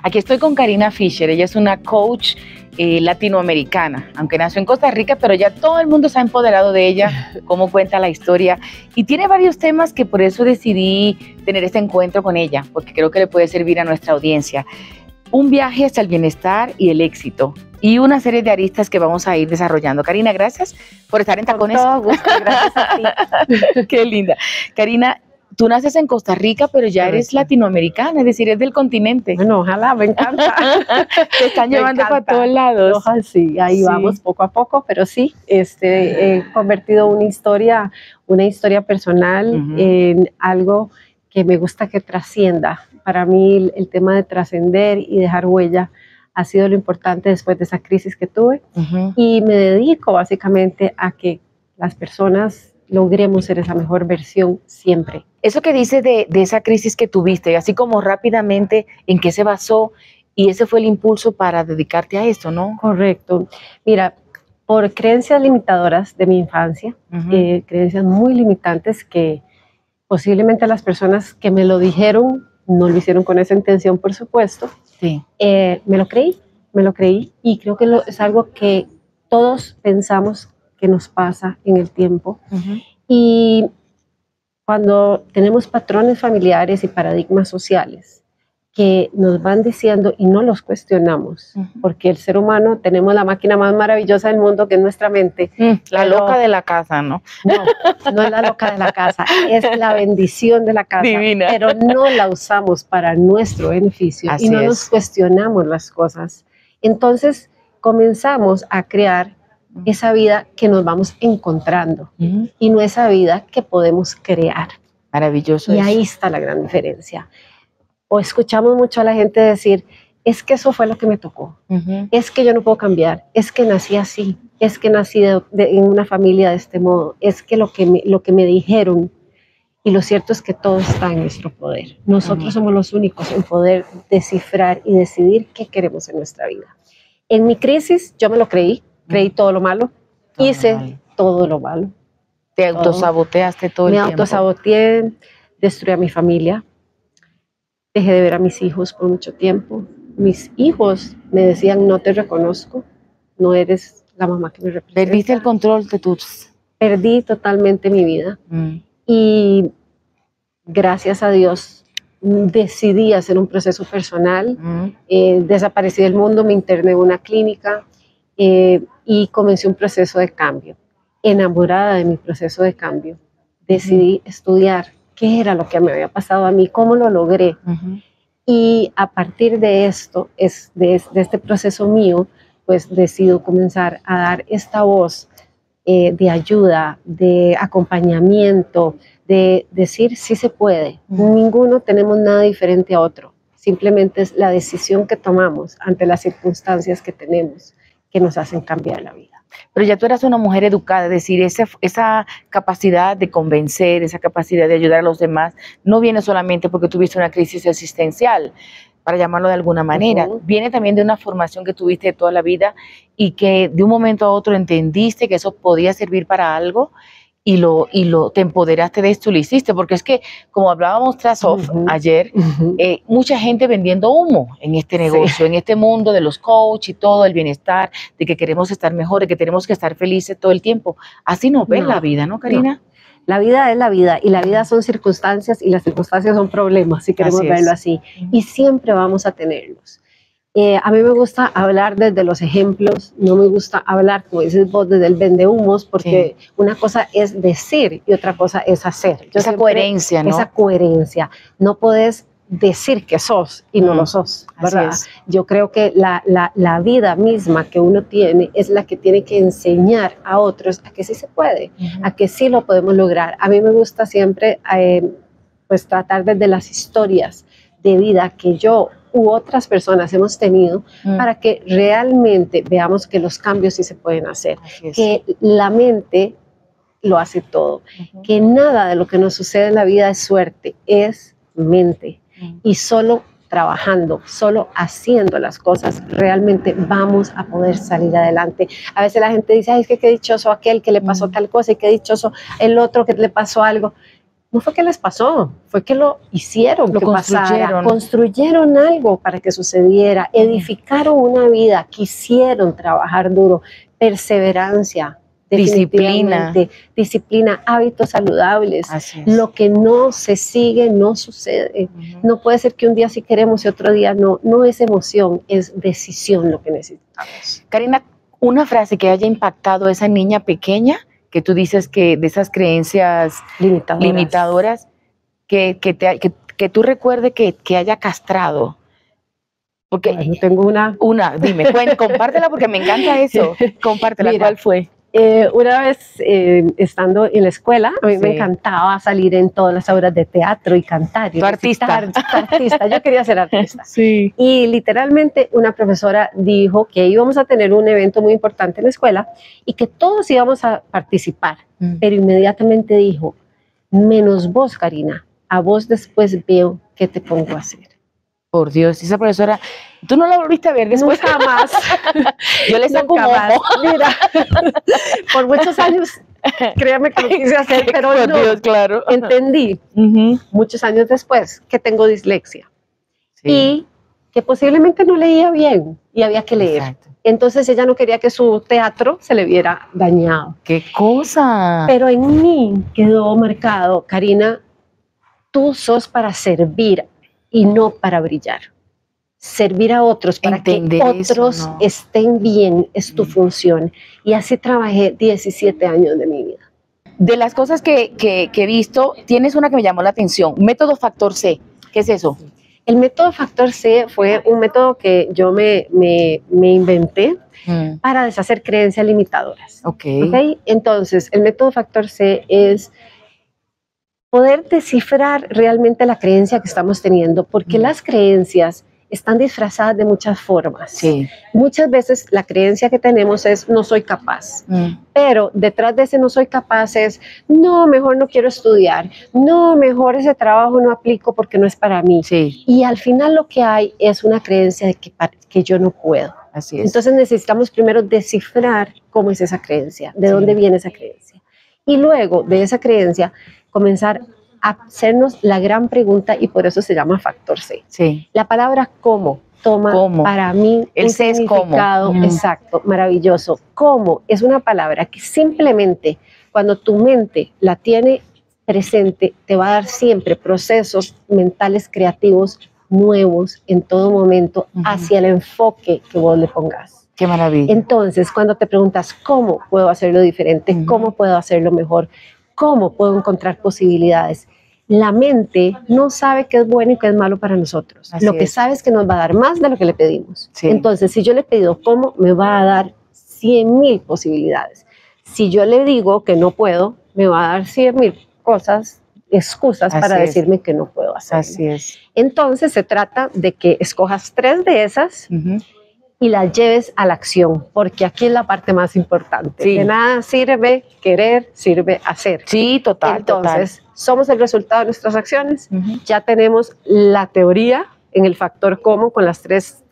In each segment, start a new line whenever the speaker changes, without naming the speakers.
Aquí estoy con Karina Fisher, ella es una coach latinoamericana, aunque nació en Costa Rica, pero ya todo el mundo se ha empoderado de ella, cómo cuenta la historia, y tiene varios temas que por eso decidí tener este encuentro con ella, porque creo que le puede servir a nuestra audiencia. Un viaje hacia el bienestar y el éxito, y una serie de aristas que vamos a ir desarrollando. Karina, gracias por estar en Tacones.
Con todo gusto, gracias a ti.
Qué linda. Karina, tú naces en Costa Rica, pero ya eres latinoamericana, es decir, es del continente.
Bueno, ojalá, me encanta.
Te están llevando para todos lados.
Ojalá, sí, ahí vamos poco a poco, pero sí, he convertido una historia personal en algo que me gusta que trascienda. Para mí el tema de trascender y dejar huella ha sido lo importante después de esa crisis que tuve, y me dedico básicamente a que las personas logremos ser esa mejor versión siempre.
Eso que dices de esa crisis que tuviste, así como rápidamente, ¿en qué se basó? Y ese fue el impulso para dedicarte a esto, ¿no?
Correcto. Mira, por creencias limitadoras de mi infancia, creencias muy limitantes que posiblemente las personas que me lo dijeron no lo hicieron con esa intención, por supuesto.
Sí.
Me lo creí y creo que es algo que todos pensamos que nos pasa en el tiempo. Y cuando tenemos patrones familiares y paradigmas sociales que nos van diciendo y no los cuestionamos, porque el ser humano tenemos la máquina más maravillosa del mundo, que es nuestra mente.
La loca de la casa, ¿no?
No es la loca de la casa, es la bendición de la casa.
Divina.
Pero no la usamos para nuestro beneficio.
Así
y no
es.
nos cuestionamos las cosas. Entonces comenzamos a crear esa vida que nos vamos encontrando y no esa vida que podemos crear.
Maravilloso.
Y ahí está la gran diferencia. O escuchamos mucho a la gente decir, es que eso fue lo que me tocó, es que yo no puedo cambiar, es que nací así, es que nací en una familia de este modo, es que lo que me dijeron. Y lo cierto es que todo está en nuestro poder. Nosotros somos los únicos en poder descifrar y decidir qué queremos en nuestra vida. En mi crisis yo me lo creí todo lo malo, hice todo lo malo.
Te autosaboteaste todo el tiempo.
Me autosaboteé, destruí a mi familia, dejé de ver a mis hijos por mucho tiempo. Mis hijos me decían, no te reconozco, no eres la mamá que me representa.
Perdiste el control de tus...
Perdí totalmente mi vida. Y gracias a Dios decidí hacer un proceso personal. Desaparecí del mundo, me interné en una clínica y comencé un proceso de cambio. Enamorada de mi proceso de cambio, decidí estudiar qué era lo que me había pasado a mí, cómo lo logré. Y a partir de esto, de este proceso mío, pues decido comenzar a dar esta voz de ayuda, de acompañamiento, de decir sí se puede. Ninguno tenemos nada diferente a otro. Simplemente es la decisión que tomamos ante las circunstancias que tenemos que nos hacen cambiar la vida.
Pero ya tú eras una mujer educada, es decir, esa capacidad de convencer, esa capacidad de ayudar a los demás, no viene solamente porque tuviste una crisis existencial, para llamarlo de alguna manera, viene también de una formación que tuviste de toda la vida y que de un momento a otro entendiste que eso podía servir para algo y te empoderaste de esto y lo hiciste, porque es que, como hablábamos tras off ayer, mucha gente vendiendo humo en este negocio, en este mundo de los coach y todo, el bienestar, de que queremos estar mejores, que tenemos que estar felices todo el tiempo. Así no ves la vida, ¿no, Karina?
No. La vida es la vida y la vida son circunstancias y las circunstancias son problemas, si queremos verlo así. Y siempre vamos a tenerlos. A mí me gusta hablar desde los ejemplos, no me gusta hablar, como dices vos, desde el vendehumos, porque una cosa es decir y otra cosa es hacer.
Esa coherencia, ¿no?
Esa coherencia. No podés decir que sos y no lo sos, ¿verdad? Yo creo que la vida misma que uno tiene es la que tiene que enseñar a otros a que sí se puede, a que sí lo podemos lograr. A mí me gusta siempre pues tratar desde las historias de vida que yo u otras personas hemos tenido para que realmente veamos que los cambios sí se pueden hacer, que la mente lo hace todo, que nada de lo que nos sucede en la vida es suerte, es mente. Y solo trabajando, solo haciendo las cosas, realmente vamos a poder salir adelante. A veces la gente dice, ay, es que qué dichoso aquel que le pasó tal cosa y qué dichoso el otro que le pasó algo. no fue que les pasó, fue que lo hicieron,
lo
que
construyeron.
pasara, construyeron algo para que sucediera, edificaron una vida, quisieron trabajar duro, perseverancia, disciplina, hábitos saludables. Lo que no se sigue no sucede. No puede ser que un día sí queremos y otro día no. No es emoción, es decisión lo que necesitamos.
Karina, una frase que haya impactado a esa niña pequeña, que tú dices que de esas creencias limitadoras que tú recuerdes que haya castrado. Porque
bueno, tengo una.
Dime, compártela porque me encanta eso. Compártela. Mira, ¿cuál fue?
Una vez estando en la escuela, a mí me encantaba salir en todas las obras de teatro y cantar.
¿Tu artista?
Yo quería ser artista.
Sí.
Y literalmente una profesora dijo que íbamos a tener un evento muy importante en la escuela y que todos íbamos a participar. Pero inmediatamente dijo, menos vos, Karina, a vos después veo qué te pongo a hacer.
Por Dios, esa profesora, ¿tú no la volviste a ver después?
Nunca más.
Yo le saco un ojo.
Mira, por muchos años, créame que lo quise hacer, pero
por
no.
Dios, claro.
Entendí, muchos años después, que tengo dislexia. Sí. Y que posiblemente no leía bien y había que leer. Exacto. Entonces ella no quería que su teatro se le viera dañado.
¡Qué cosa!
Pero en mí quedó marcado, Karina, tú sos para servir y no para brillar. Servir a otros para entender que otros eso, ¿no? estén bien es tu función. Y así trabajé 17 años de mi vida.
De las cosas que he visto, tienes una que me llamó la atención, método Factor C. ¿Qué es eso?
El método Factor C fue un método que yo me inventé para deshacer creencias limitadoras. ¿Okay? Entonces, el método Factor C es poder descifrar realmente la creencia que estamos teniendo, porque las creencias están disfrazadas de muchas formas.
Sí.
Muchas veces la creencia que tenemos es no soy capaz, pero detrás de ese no soy capaz es no, mejor no quiero estudiar, no, mejor ese trabajo no aplico porque no es para mí.
Sí.
Y al final lo que hay es una creencia de que yo no puedo.
Así es.
Entonces necesitamos primero descifrar cómo es esa creencia, de dónde viene esa creencia. Y luego de esa creencia comenzar a hacernos la gran pregunta y por eso se llama Factor C.
Sí.
La palabra cómo toma para mí
el
un
C es
significado exacto, maravilloso. Cómo es una palabra que simplemente cuando tu mente la tiene presente te va a dar siempre procesos mentales creativos nuevos en todo momento hacia el enfoque que vos le pongas.
Qué maravilla.
Entonces, cuando te preguntas cómo puedo hacerlo diferente, cómo puedo hacerlo mejor, cómo puedo encontrar posibilidades, la mente no sabe qué es bueno y qué es malo para nosotros. Lo que sabe es que nos va a dar más de lo que le pedimos. Sí. Entonces, si yo le pido cómo, me va a dar 100,000 posibilidades. Si yo le digo que no puedo, me va a dar 100,000 excusas para decirme que no puedo hacerlo.
Así es.
Entonces, se trata de que escojas 3 de esas y las lleves a la acción, porque aquí es la parte más importante.
Sí.
De nada sirve querer, sirve hacer.
Sí, total.
Entonces, somos el resultado de nuestras acciones. Ya tenemos la teoría en el factor cómo con las tres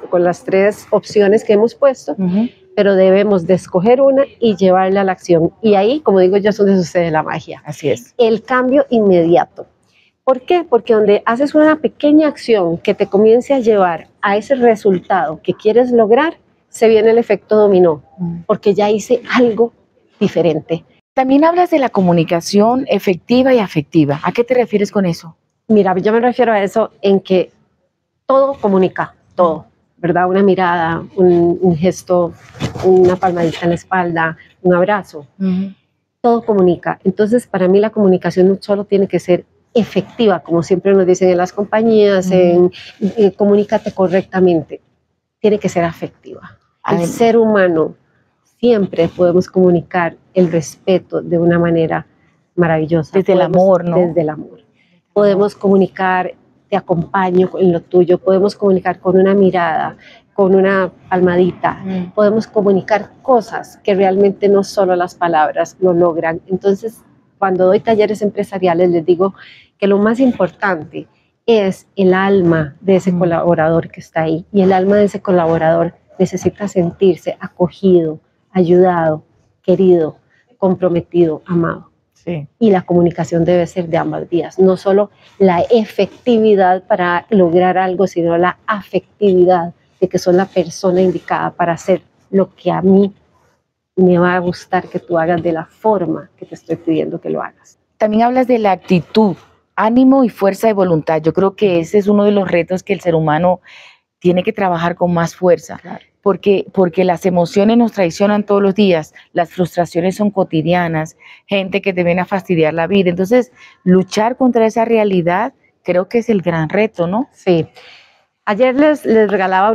opciones que hemos puesto, pero debemos de escoger una y llevarla a la acción. Y ahí, como digo yo, es donde sucede la magia.
Así es.
El cambio inmediato. ¿Por qué? Porque donde haces una pequeña acción que te comience a llevar a ese resultado que quieres lograr, se viene el efecto dominó, porque ya hice algo diferente.
También hablas de la comunicación efectiva y afectiva. ¿A qué te refieres con eso?
Mira, yo me refiero a eso en que todo comunica, todo, ¿verdad? Una mirada, un gesto, una palmadita en la espalda, un abrazo, todo comunica. Entonces, para mí la comunicación no solo tiene que ser efectiva, como siempre nos dicen en las compañías, comunícate correctamente, tiene que ser afectiva. El ser humano siempre podemos comunicar el respeto de una manera maravillosa.
Desde el amor, ¿no?
Desde el amor. Podemos comunicar, te acompaño en lo tuyo, podemos comunicar con una mirada, con una palmadita, podemos comunicar cosas que realmente no solo las palabras lo logran. Entonces, cuando doy talleres empresariales, les digo que lo más importante es el alma de ese colaborador que está ahí. Y el alma de ese colaborador necesita sentirse acogido, ayudado, querido, comprometido, amado.
Sí.
Y la comunicación debe ser de ambas vías, no solo la efectividad para lograr algo, sino la afectividad de que soy la persona indicada para hacer lo que a mí me va a gustar que tú hagas de la forma que te estoy pidiendo que lo hagas.
También hablas de la actitud, ánimo y fuerza de voluntad. Yo creo que ese es uno de los retos que el ser humano tiene que trabajar con más fuerza,
Claro.
porque las emociones nos traicionan todos los días, las frustraciones son cotidianas, gente que te viene a fastidiar la vida. Entonces, luchar contra esa realidad creo que es el gran reto, ¿no?
Sí. Ayer les regalaba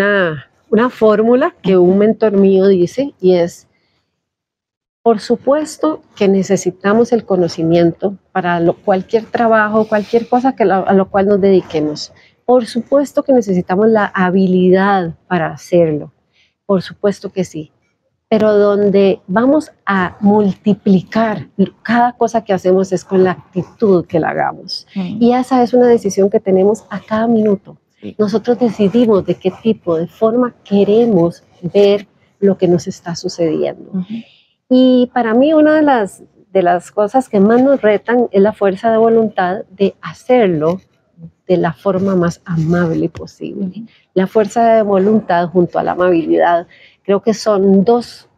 una fórmula que un mentor mío dice, y es: por supuesto que necesitamos el conocimiento para cualquier trabajo, cualquier cosa a lo cual nos dediquemos. Por supuesto que necesitamos la habilidad para hacerlo. Por supuesto que sí. Pero donde vamos a multiplicar cada cosa que hacemos es con la actitud que la hagamos. Y esa es una decisión que tenemos a cada minuto.
Sí.
Nosotros decidimos de qué tipo, de forma queremos ver lo que nos está sucediendo. Y para mí una de las cosas que más nos retan es la fuerza de voluntad de hacerlo de la forma más amable posible. La fuerza de voluntad junto a la amabilidad, creo que son dos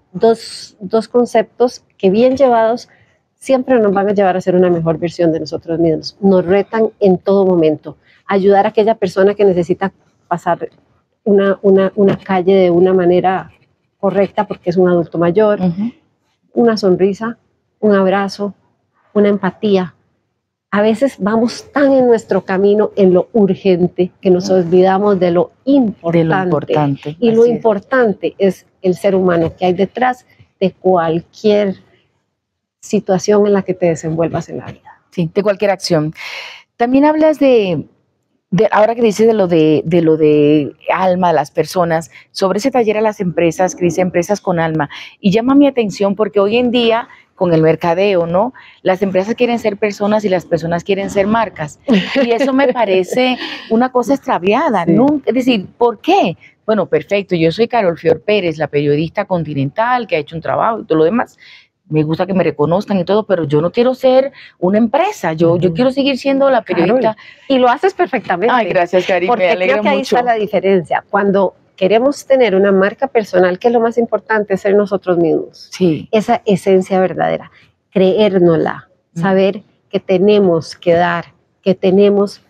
conceptos que, bien llevados, siempre nos van a llevar a ser una mejor versión de nosotros mismos. Nos retan en todo momento. Ayudar a aquella persona que necesita pasar una calle de una manera correcta porque es un adulto mayor. Una sonrisa, un abrazo, una empatía. A veces vamos tan en nuestro camino en lo urgente que nos olvidamos de lo importante. Y lo importante es el ser humano que hay detrás de cualquier situación en la que te desenvuelvas en la vida.
Sí, de cualquier acción. También hablas ahora que dices de lo de alma de las personas, sobre ese taller a las empresas, que dice empresas con alma, y llama mi atención porque hoy en día, con el mercadeo, ¿no? Las empresas quieren ser personas y las personas quieren ser marcas, y eso me parece una cosa extraviada,
Sí.
¿no? Es decir, ¿por qué? Bueno, perfecto, yo soy Carol Fior Pérez, la periodista continental que ha hecho un trabajo y todo lo demás. Me gusta que me reconozcan y todo, pero yo no quiero ser una empresa, yo quiero seguir siendo la periodista.
Carol, y lo haces perfectamente.
Ay, gracias, Cari,
porque
me alegra
creo que ahí
mucho.
está la diferencia. Cuando queremos tener una marca personal, que es lo más importante, es ser nosotros mismos.
Sí.
Esa esencia verdadera, creérnosla, saber que tenemos que dar, que tenemos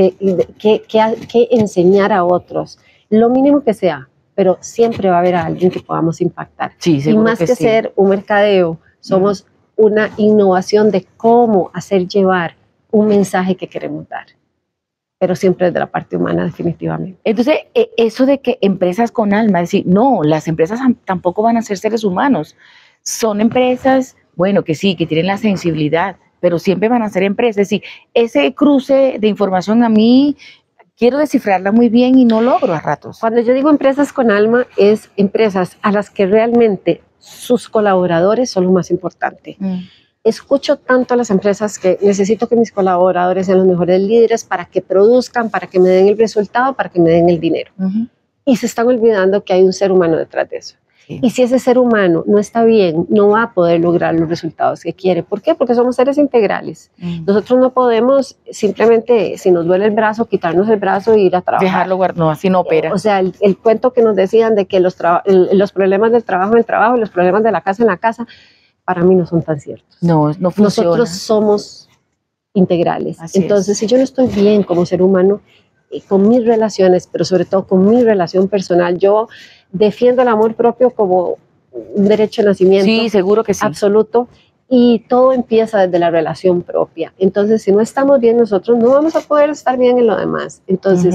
que enseñar a otros, lo mínimo que sea, pero siempre va a haber a alguien que podamos impactar.
Sí,
y más que
sí.
ser un mercadeo, somos una innovación de cómo hacer llevar un mensaje que queremos dar, pero siempre desde la parte humana, definitivamente.
Entonces, eso de que empresas con alma, es decir, no, las empresas tampoco van a ser seres humanos, son empresas, bueno, que sí, que tienen la sensibilidad, pero siempre van a ser empresas. Es decir, ese cruce de información a mí quiero descifrarla muy bien y no logro a ratos.
Cuando yo digo empresas con alma, es empresas a las que realmente sus colaboradores son lo más importante. Escucho tanto a las empresas que necesito que mis colaboradores sean los mejores líderes para que produzcan, para que me den el resultado, para que me den el dinero. Y se están olvidando que hay un ser humano detrás de eso. Sí. Y si ese ser humano no está bien, no va a poder lograr los resultados que quiere. ¿Por qué? Porque somos seres integrales. Nosotros no podemos simplemente, si nos duele el brazo, quitarnos el brazo e ir a trabajar.
Dejarlo, no, así no opera.
O sea, el cuento que nos decían de que los problemas del trabajo en el trabajo y los problemas de la casa en la casa, para mí no son tan ciertos.
No funciona.
Nosotros somos integrales.
Así
Entonces, si yo no estoy bien como ser humano, con mis relaciones, pero sobre todo con mi relación personal, yo defiendo el amor propio como un derecho de nacimiento.
Sí, seguro que sí.
Absoluto. Y todo empieza desde la relación propia. Entonces, si no estamos bien nosotros, no vamos a poder estar bien en lo demás. Entonces,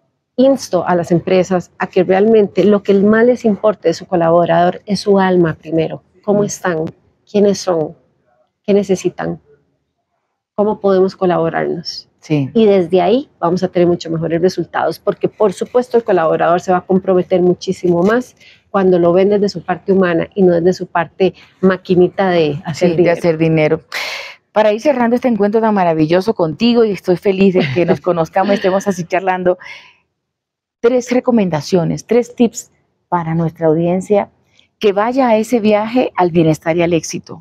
insto a las empresas a que realmente lo que más les importe de su colaborador es su alma primero. ¿Cómo están? ¿Quiénes son? ¿Qué necesitan? ¿Cómo podemos colaborarnos?
Sí.
Y desde ahí vamos a tener mucho mejores resultados, porque por supuesto el colaborador se va a comprometer muchísimo más cuando lo ven desde su parte humana y no desde su parte maquinita de hacer dinero.
De hacer dinero. Para ir cerrando este encuentro tan maravilloso contigo, y estoy feliz de que nos conozcamos y estemos así charlando, 3 recomendaciones, 3 tips para nuestra audiencia que vaya a ese viaje al bienestar y al éxito.
Ay,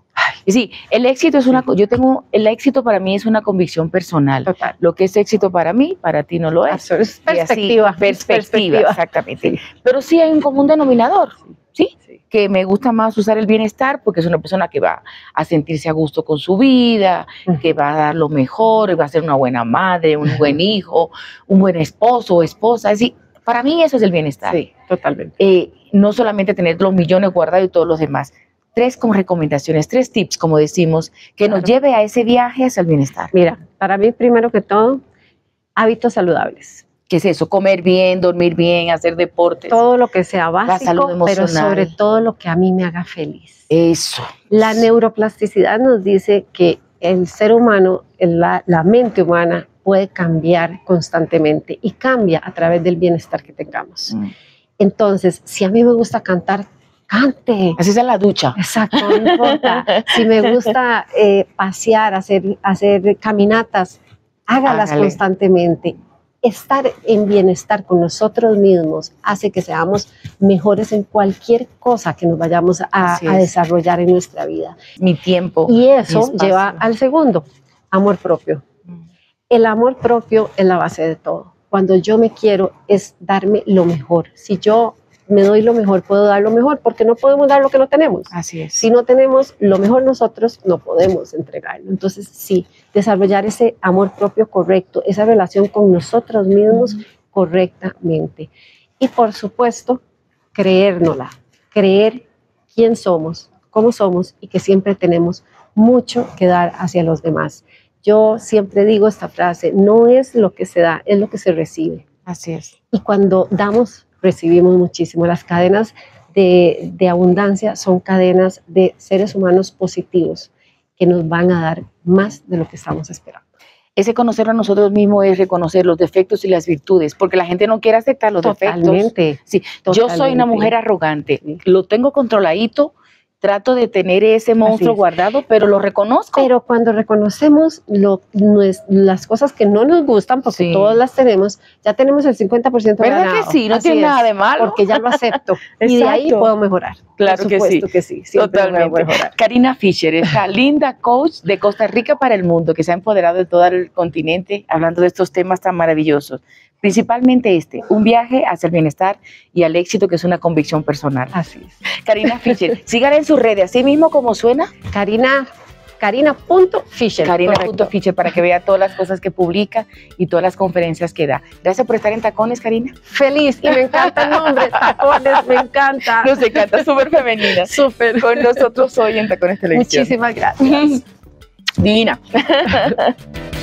Y sí, el éxito es el éxito para mí es una convicción personal.
Total.
Lo que es éxito para mí, para ti no lo es.
Es perspectiva.
Perspectiva, exactamente. Sí. Pero sí hay un común denominador, ¿sí? Que me gusta más usar el bienestar porque es una persona que va a sentirse a gusto con su vida, que va a dar lo mejor, va a ser una buena madre, un buen hijo, un buen esposo o esposa. Es decir, para mí eso es el bienestar.
Sí, totalmente.
No solamente tener los millones guardados y todos los demás. 3 como recomendaciones, 3 tips, como decimos, que nos lleve a ese viaje hacia el bienestar.
Mira, para mí, primero que todo, hábitos saludables.
¿Qué es eso? Comer bien, dormir bien, hacer deportes.
Todo lo que sea básico,
la salud emocional.
Pero sobre todo lo que a mí me haga feliz.
Eso.
La neuroplasticidad nos dice que el ser humano, la mente humana, puede cambiar constantemente y cambia a través del bienestar que tengamos. Entonces, si a mí me gusta cantar, cante.
Así es en la ducha.
Exacto, no importa. Si me gusta pasear, hacer caminatas, hágalas constantemente. Estar en bienestar con nosotros mismos hace que seamos mejores en cualquier cosa que nos vayamos a desarrollar en nuestra vida.
Mi tiempo.
Y eso lleva al segundo, amor propio. El amor propio es la base de todo. Cuando yo me quiero es darme lo mejor. Si yo me doy lo mejor, puedo dar lo mejor, porque no podemos dar lo que no tenemos.
Así es.
Si no tenemos lo mejor nosotros, no podemos entregarlo. Entonces, sí, desarrollar ese amor propio correcto, esa relación con nosotros mismos correctamente. Y por supuesto, creérnosla, creer quién somos, cómo somos y que siempre tenemos mucho que dar hacia los demás. Yo siempre digo esta frase, no es lo que se da, es lo que se recibe.
Así es.
Y cuando damos, recibimos muchísimo. Las cadenas de abundancia son cadenas de seres humanos positivos que nos van a dar más de lo que estamos esperando.
Ese conocer a nosotros mismos es reconocer los defectos y las virtudes, porque la gente no quiere aceptar los defectos. Sí, yo soy una mujer arrogante, lo tengo controladito, trato de tener ese monstruo guardado, pero lo reconozco.
Pero cuando reconocemos las cosas que no nos gustan, porque todas las tenemos, ya tenemos el 50%
¿verdad
ganado.
que sí? No tiene nada de malo.
Porque ya lo acepto. Y de ahí puedo mejorar.
Claro que sí. Totalmente. Puedo mejorar. Karina Fischer, esta linda coach de Costa Rica para el mundo, que se ha empoderado de todo el continente, hablando de estos temas tan maravillosos. Principalmente un viaje hacia el bienestar y al éxito, que es una convicción personal.
Así es.
Karina Fischer, síganla en sus redes, así mismo como suena.
Karina.Fischer.
Karina.Fischer, para que vea todas las cosas que publica y todas las conferencias que da. Gracias por estar en Tacones, Karina.
Feliz, y me encanta el nombre, Tacones, me encanta.
Nos encanta, súper femenina.
Súper.
Con nosotros hoy en Tacones Televisión.
Muchísimas gracias.
Divina.